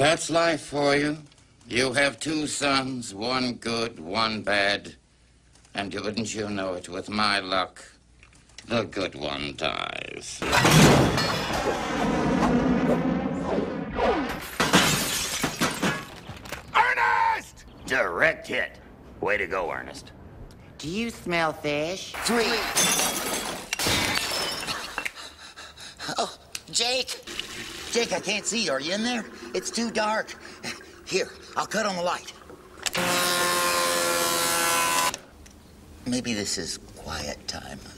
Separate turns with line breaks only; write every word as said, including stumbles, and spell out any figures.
That's life for you. You have two sons, one good, one bad. And wouldn't you know it, with my luck, the good one dies.
Ernest! Direct hit. Way to go, Ernest.
Do you smell fish?
Three. Oh, Jake. Jake, I can't see you. Are you in there? It's too dark. Here, I'll cut on the light. Maybe this is quiet time.